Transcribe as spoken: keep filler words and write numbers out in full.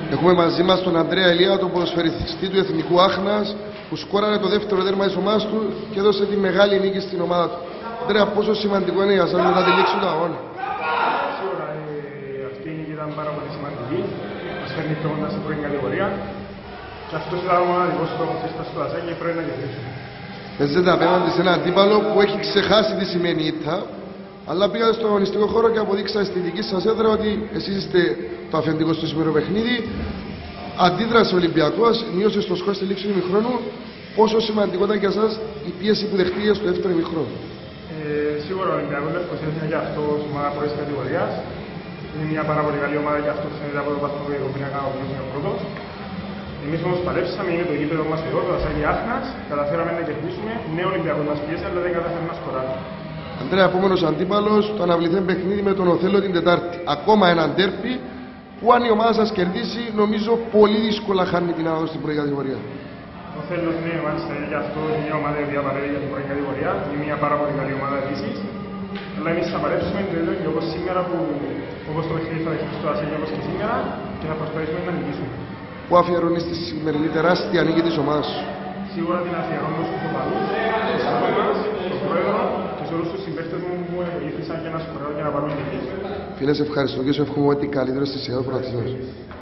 Έχουμε μαζί μας τον Ανδρέα Ηλία, τον ποδοσφαιριστή του Εθνικού Άχνας, που σκόραρε το δεύτερο δέρμα της ομάδας του και έδωσε τη μεγάλη νίκη στην ομάδα του. Ανδρέα, πόσο σημαντικό είναι για σας μετά τη λήξη του αγώνα? Σίγουρα ε, αυτή η νίκη ήταν πάρα πολύ σημαντική. Μας φέρνει κοντά στην πρώτη κατηγορία. Και αυτός ήταν ο μοναδικός στόχος της στο Ασάκη και πρέπει να κερδίσουμε. Παίζετε απέναντι σε έναν αντίπαλο που έχει ξεχάσει τι σημαίνει ήττα, αλλά πήγατε στον αγωνιστικό χώρο και αποδείξατε στη δική σας έδρα ότι εσείς είστε το αφεντικό στο σημερινό παιχνίδι. Αντίδρασε ο Ολυμπιακός, μείωσε στο σκορ στη λήξη του ημιχρόνου. Πόσο σημαντικό ήταν για εσάς η πίεση που δεχτήκε στο δεύτερο ημιχρόνο? Ε, σίγουρα ο Ολυμπιακός Λευκός είναι και αυτός ομάδα πρώτης κατηγορίας. Είναι μια πάρα πολύ καλή ομάδα και αυτός είναι από το βαθμολογικό πίνακα ο οποίος είναι ο πρώτος. Εμείς όμως παλέψαμε, είναι το γήπεδο μας εδώ, το Ασάκη Άχνας. Καταφέραμε να κερδίσουμε. Ναι, ο Ολυμπιακός μας πίεσε, αλλά δεν καταφέραμε να σκοράρουμε. Ανδρέα, επόμενος αντίπαλος, το αναβληθέν παιχνίδι με τον Οθέλο την Τετάρτη. Ακόμα ένα ντέρπι που αν η ομάδα σας κερδίσει, νομίζω πολύ δύσκολα χάνει την άδοση στην πρώτη κατηγορία. Ο Οθέλος είναι μάλιστα και αυτό μια ομάδα η οποία παλεύει για την πρώτη κατηγορία. Είναι μια πάρα πολύ καλή ομάδα επίσης. Αλλά εμείς θα παλέψουμε το ίδιο και όπως σήμερα που όπως το παιχνίδι θα δεχτεί στο Ασάκη όπως και σήμερα και θα προσπαθήσουμε να νικήσουμε. Πού αφιερώνεις τη σημερινή τεράστια νίκη της ομάδας σου? Σίγουρα την αφιερώνω στους οπαδούς, στους αγώνας, στον πρόεδρο και σε όλους τους συμπαίκτες μου που με βοήθησαν για να σκοράρω και να πάρουμε νίκη. Φίλε, σε ευχαριστώ και σου εύχομαι ό,τι καλύτερο στη σειρά του πρωταθλήματος.